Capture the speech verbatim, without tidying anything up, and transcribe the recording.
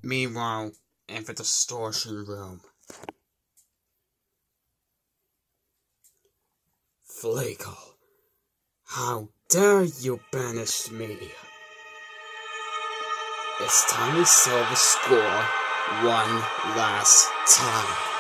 Meanwhile, in the distortion room, Fleagle, how dare you banish me? It's time we settle the score one last time.